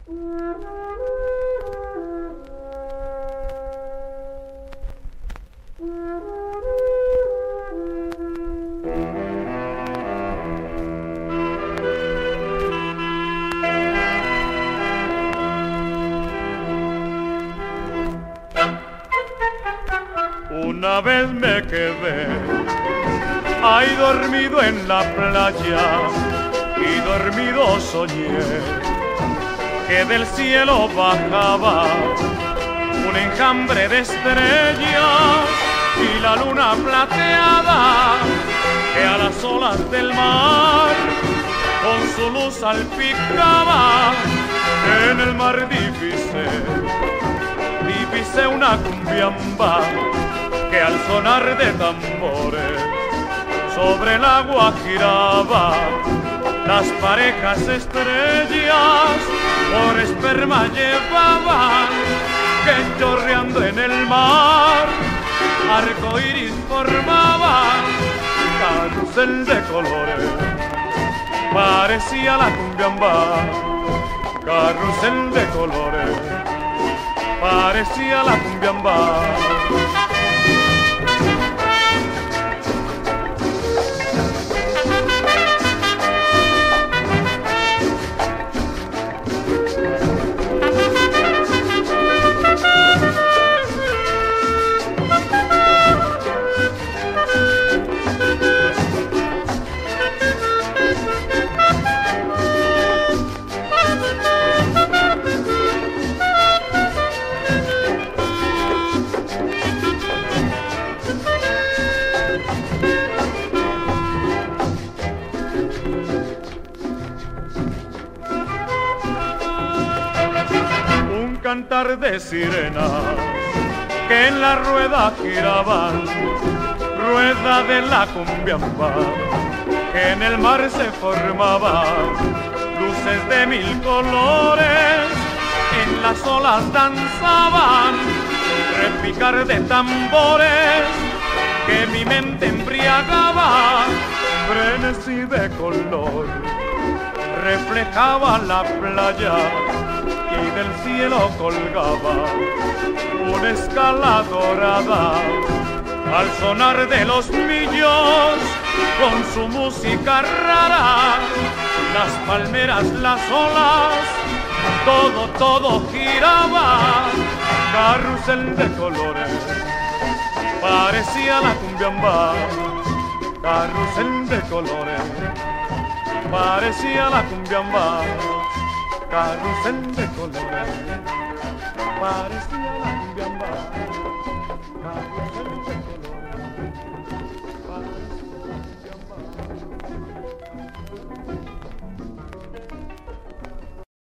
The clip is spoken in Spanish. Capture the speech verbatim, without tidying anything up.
Una vez me quedé ahí dormido en la playa y dormido soñé que del cielo bajaba un enjambre de estrellas y la luna plateada que a las olas del mar con su luz salpicaba. En el mar divisé, divisé una cumbiamba que al sonar de tambores sobre el agua giraba. Las parejas estrellas por esperma llevaban, que chorreando en el mar arco iris formaban. Carrusel de colores parecía la cumbiamba, carrusel de colores parecía la cumbiamba. Cantar de sirenas que en la rueda giraban, rueda de la cumbiamba que en el mar se formaban, luces de mil colores en las olas danzaban, repicar de tambores que mi mente embriagaba, frenesí de color reflejaba la playa y del cielo colgaba una escala dorada al sonar de los millos con su música rara. Las palmeras, las olas, todo, todo giraba. Carrusel de colores parecía la cumbiamba, carrusel de colores parecía la cumbiamba, carrusel de colores parecía la